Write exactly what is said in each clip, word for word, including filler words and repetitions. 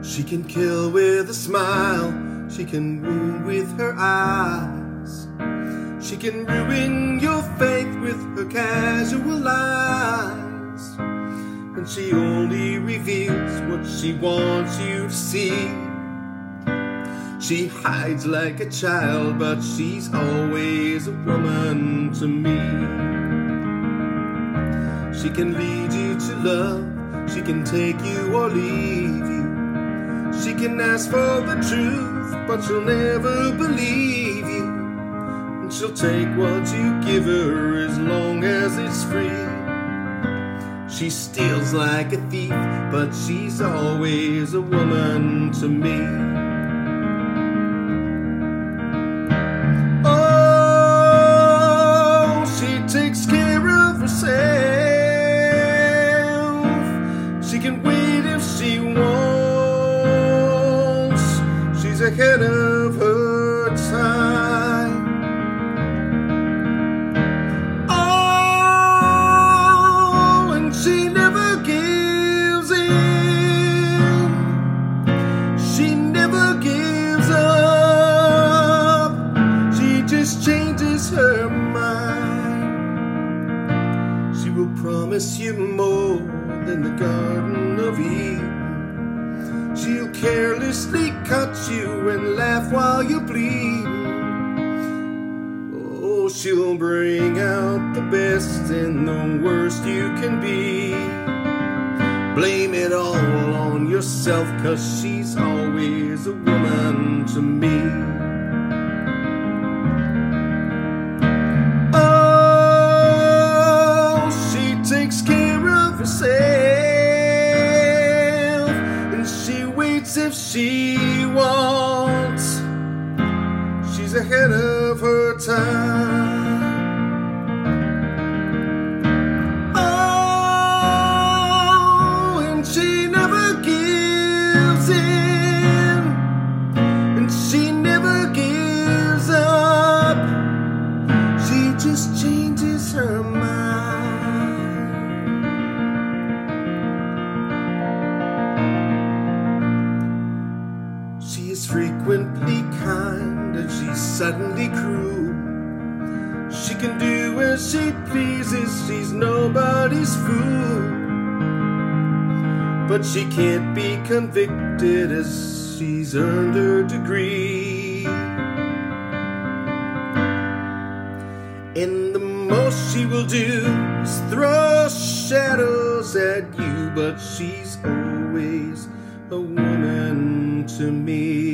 She can kill with a smile, she can wound with her eyes. She can ruin your faith with her casual lies. And she only reveals what she wants you to see. She hides like a child, but she's always a woman to me. She can lead you to love, she can take you or leave you. She can ask for the truth, but she'll never believe you. And she'll take what you give her as long as it's free. She steals like a thief, but she's always a woman to me. Oh, she takes care of herself. She can wait if she wants. She's ahead of her time. Oh, and she never gives in. She never gives up. She just changes her mind. She will promise you more than the Garden of Eden. She'll carelessly cut you and laugh while you're bleeding. Oh, she'll bring out the best and the worst you can be. Blame it all on yourself, 'cause she's always a woman to me. Oh, she takes care of herself. If she wants, she's ahead of her time. Oh, and she never gives in, and she never gives up. She just changes her mind. She is frequently kind and she's suddenly cruel. She can do as she pleases, she's nobody's fool. But she can't be convicted as she's earned her degree. And the most she will do is throw shadows at you, but she's always a woman to me.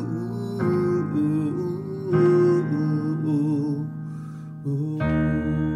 Ooh.